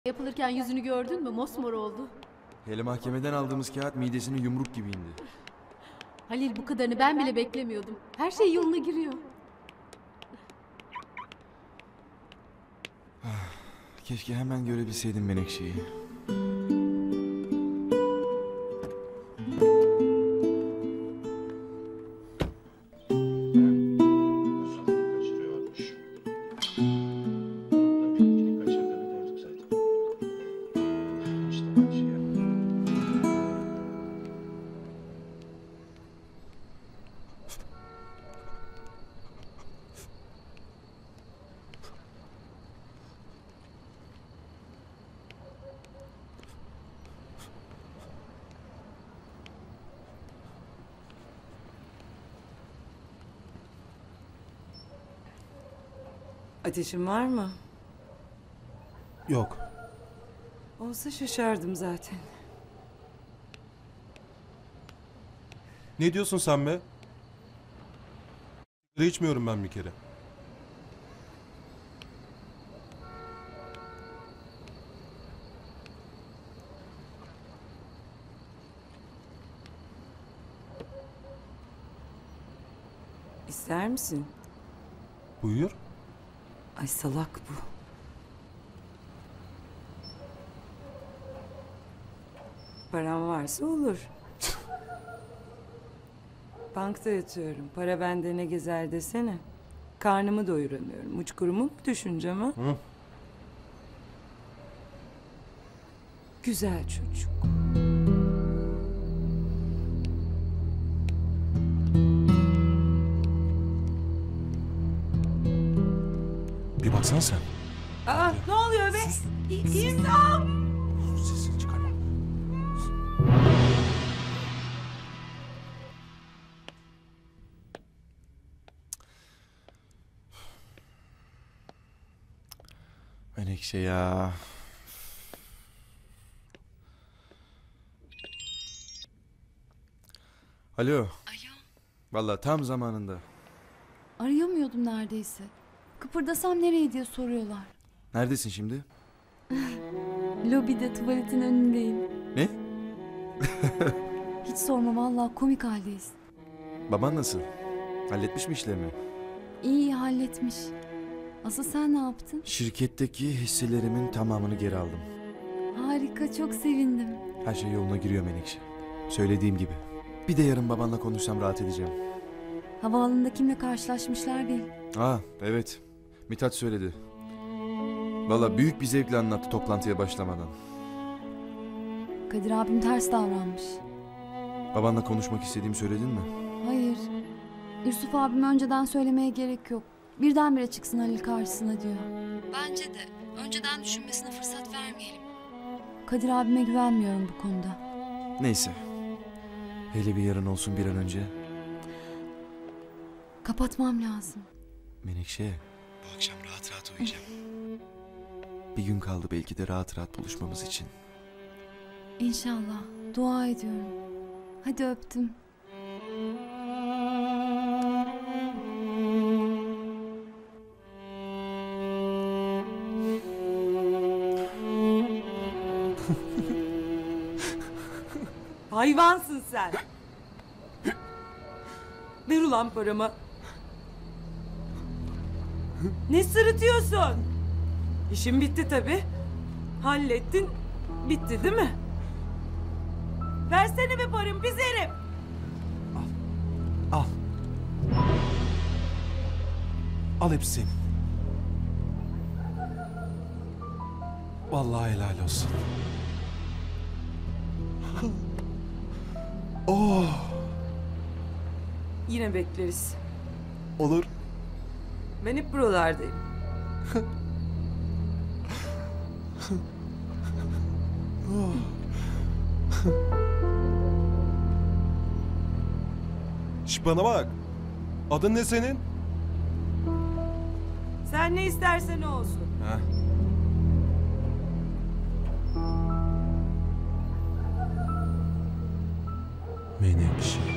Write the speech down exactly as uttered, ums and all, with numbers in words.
Yapılırken yüzünü gördün mü? Mosmor oldu. Hele mahkemeden aldığımız kağıt midesine yumruk gibi indi. Halil, bu kadarını ben bile beklemiyordum. Her şey yoluna giriyor. Keşke hemen görebilseydim Menekşe'yi. Ateşin var mı? Yok. Olsa şaşardım zaten. Ne diyorsun sen be? Sigara içmiyorum ben bir kere. İster misin? Buyur. Ay salak bu. Param varsa olur. Bankta yatıyorum. Para bende ne gezer desene. Karnımı doyuramıyorum. Uçkurumu mu düşüneceğim ha? Hı. Güzel çocuk. Bir baksana sen. Aa, ne oluyor be? İmdat! Sus, sesini çıkarma. Menekşe ya. Alo. Alo. Vallahi tam zamanında. Arayamıyordum neredeyse. Kıpırdasam nereye diye soruyorlar. Neredesin şimdi? Lobide tuvaletin önündeyim. Ne? Hiç sorma, vallahi komik haldeyiz. Baban nasıl? Halletmiş mi işlerini? İyi iyi halletmiş. Asıl sen ne yaptın? Şirketteki hisselerimin tamamını geri aldım. Harika, çok sevindim. Her şey yoluna giriyor Menekşe. Söylediğim gibi. Bir de yarın babanla konuşsam rahat edeceğim. Havaalanında kimle karşılaşmışlar bil. Aa evet. Mithat söyledi. Valla büyük bir zevkle anlattı toplantıya başlamadan. Kadir abim ters davranmış. Babanla konuşmak istediğimi söyledin mi? Hayır. Yusuf abim önceden söylemeye gerek yok. Birdenbire çıksın Halil karşısına diyor. Bence de. Önceden düşünmesine fırsat vermeyelim. Kadir abime güvenmiyorum bu konuda. Neyse. Hele bir yarın olsun bir an önce. Kapatmam lazım. Menekşe. Bu akşam rahat rahat uyuyacağım. Bir gün kaldı belki de rahat rahat buluşmamız için. İnşallah. Dua ediyorum. Hadi öptüm. Hayvansın sen. Ver ulan paramı. Ne sırıtıyorsun? İşin bitti tabii. Hallettin. Bitti değil mi? Versene be paramı biz herif. Al. Al hepsi senin. Vallahi helal olsun. Oh. Yine bekleriz. Olur. Ben hep buralardayım. Şş, bana bak. Adın ne senin? Sen ne istersen o olsun. Ha. Menekşe.